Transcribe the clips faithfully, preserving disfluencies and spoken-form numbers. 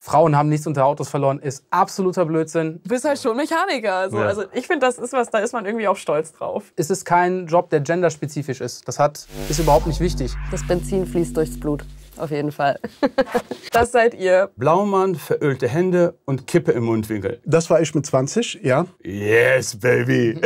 Frauen haben nichts unter Autos verloren, ist absoluter Blödsinn. Du bist halt schon Mechaniker. So. Ja. Also ich finde, das ist was, da ist man irgendwie auch stolz drauf. Es ist kein Job, der genderspezifisch ist. Das hat, ist überhaupt nicht wichtig. Das Benzin fließt durchs Blut. Auf jeden Fall. Das seid ihr. Blaumann, verölte Hände und Kippe im Mundwinkel. Das war ich mit zwanzig, ja. Yes, baby.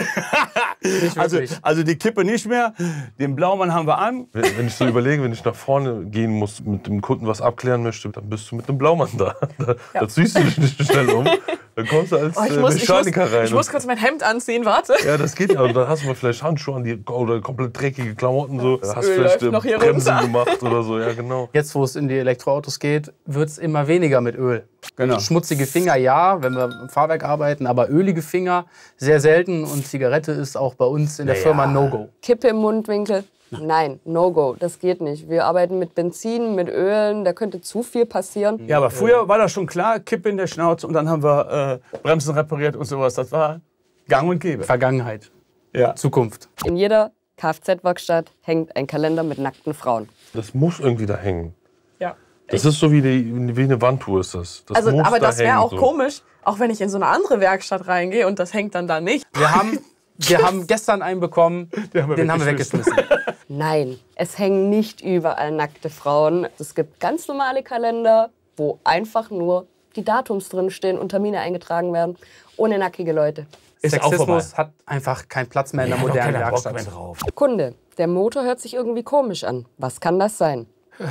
also, also die Kippe nicht mehr, den Blaumann haben wir an. Wenn, wenn ich so überlege, wenn ich nach vorne gehen muss, mit dem Kunden was abklären möchte, dann bist du mit dem Blaumann da. Da, ja. da ziehst du dich nicht schnell um. Dann kommst du als oh, ich muss, Mechaniker ich muss, rein. Ich muss kurz mein Hemd anziehen, warte. Ja, das geht ja. Und dann hast du mal vielleicht Handschuhe an die, oder komplett dreckige Klamotten. So. Das hast Öl vielleicht läuft noch hier Bremsen runter. gemacht oder so. Ja, genau. Jetzt, wo es in die Elektroautos geht, wird es immer weniger mit Öl. Genau. Schmutzige Finger, ja, wenn wir im Fahrwerk arbeiten, aber ölige Finger sehr selten. Und Zigarette ist auch bei uns in der Ja, Firma ja. No-Go. Kippe im Mundwinkel? Nein, No-Go, das geht nicht. Wir arbeiten mit Benzin, mit Ölen, da könnte zu viel passieren. Ja, aber früher war das schon klar, Kippe in der Schnauze und dann haben wir äh, Bremsen repariert und sowas. Das war gang und gäbe. Vergangenheit, Ja. Zukunft. In jeder Kfz-Werkstatt hängt ein Kalender mit nackten Frauen. Das muss irgendwie da hängen. Ja. Das ist so wie, die, wie eine Wandtour ist das. das Also, muss aber da das wäre hängen, auch so. komisch, auch wenn ich in so eine andere Werkstatt reingehe und das hängt dann da nicht. Wir haben, wir haben gestern einen bekommen, den haben wir, den haben wir weggeschmissen. Nein, es hängen nicht überall nackte Frauen. Es gibt ganz normale Kalender, wo einfach nur die Datums drinstehen und Termine eingetragen werden, ohne nackige Leute. Ist auch Sexismus vorbei. hat einfach keinen Platz mehr in der Ja, modernen keiner Bock Werkstatt. mehr drauf. Kunde, der Motor hört sich irgendwie komisch an. Was kann das sein?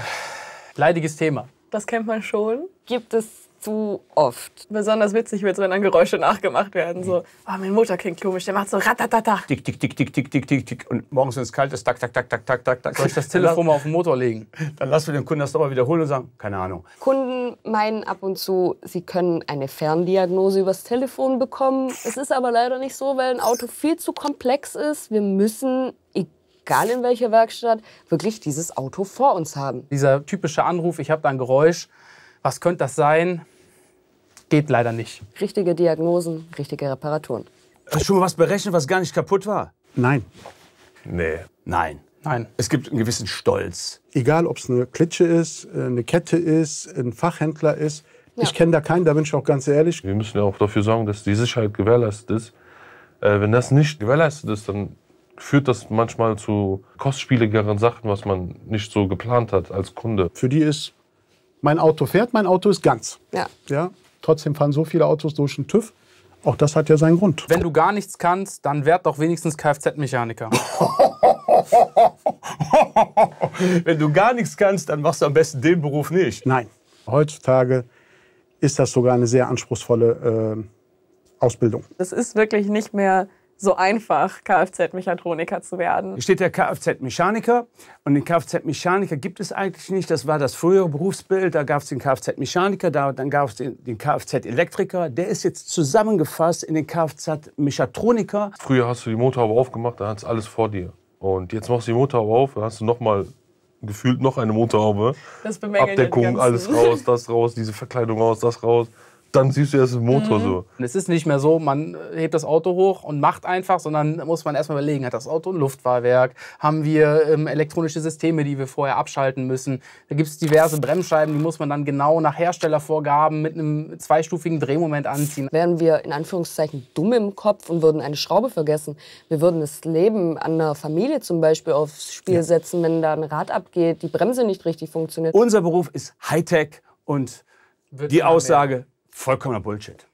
Leidiges Thema. Das kennt man schon. Gibt es zu oft. Besonders witzig wird es, wenn dann Geräusche nachgemacht werden. So, oh, mein Motor klingt komisch, der macht so ratatata. Tick, tick, tick, tick, tick, tick, tick, tick. Und morgens, wenn es kalt ist, tak, tak, tak, tak, tak, tak, tak. Soll ich das Telefon mal auf den Motor legen? Dann lassen wir den Kunden das nochmal wiederholen und sagen, keine Ahnung. Kunden meinen ab und zu, sie können eine Ferndiagnose übers Telefon bekommen. Es ist aber leider nicht so, weil ein Auto viel zu komplex ist. Wir müssen, egal in welcher Werkstatt, wirklich dieses Auto vor uns haben. Dieser typische Anruf, ich habe da ein Geräusch, was könnte das sein? Geht leider nicht. Richtige Diagnosen, richtige Reparaturen. Hast du schon mal was berechnet, was gar nicht kaputt war? Nein. Nee. Nein. Nein. Es gibt einen gewissen Stolz. Egal, ob es eine Klitsche ist, eine Kette ist, ein Fachhändler ist. Ja. Ich kenne da keinen, da bin ich auch ganz ehrlich. Wir müssen ja auch dafür sorgen, dass die Sicherheit gewährleistet ist. Äh, wenn das nicht gewährleistet ist, dann führt das manchmal zu kostspieligeren Sachen, was man nicht so geplant hat als Kunde. Für die ist, mein Auto fährt, mein Auto ist ganz. Ja. Ja? Trotzdem fahren so viele Autos durch den TÜV. Auch das hat ja seinen Grund. Wenn du gar nichts kannst, dann werd doch wenigstens Kfz-Mechaniker. Wenn du gar nichts kannst, dann machst du am besten den Beruf nicht. Nein. Heutzutage ist das sogar eine sehr anspruchsvolle äh, Ausbildung. Es ist wirklich nicht mehr so einfach, Kfz-Mechatroniker zu werden. Hier steht der Kfz-Mechaniker und den Kfz-Mechaniker gibt es eigentlich nicht. Das war das frühere Berufsbild. Da gab es den Kfz-Mechaniker, da, dann gab es den, den Kfz-Elektriker. Der ist jetzt zusammengefasst in den Kfz-Mechatroniker. Früher hast du die Motorhaube aufgemacht, da hast du alles vor dir. Und jetzt machst du die Motorhaube auf, da hast du noch mal gefühlt noch eine Motorhaube. Das bemängeln Abdeckung, ja die alles ganzen- raus, das raus, diese Verkleidung raus, das raus. Dann siehst du erst den Motor so. Und es ist nicht mehr so, man hebt das Auto hoch und macht einfach, sondern muss man erstmal überlegen, hat das Auto ein Luftfahrwerk, haben wir ähm, elektronische Systeme, die wir vorher abschalten müssen. Da gibt es diverse Bremsscheiben, die muss man dann genau nach Herstellervorgaben mit einem zweistufigen Drehmoment anziehen. Wären wir in Anführungszeichen dumm im Kopf und würden eine Schraube vergessen. Wir würden das Leben an einer Familie zum Beispiel aufs Spiel setzen, wenn da ein Rad abgeht, die Bremse nicht richtig funktioniert. Unser Beruf ist Hightech und Wird die immer mehr. Aussage, vollkommener Bullshit.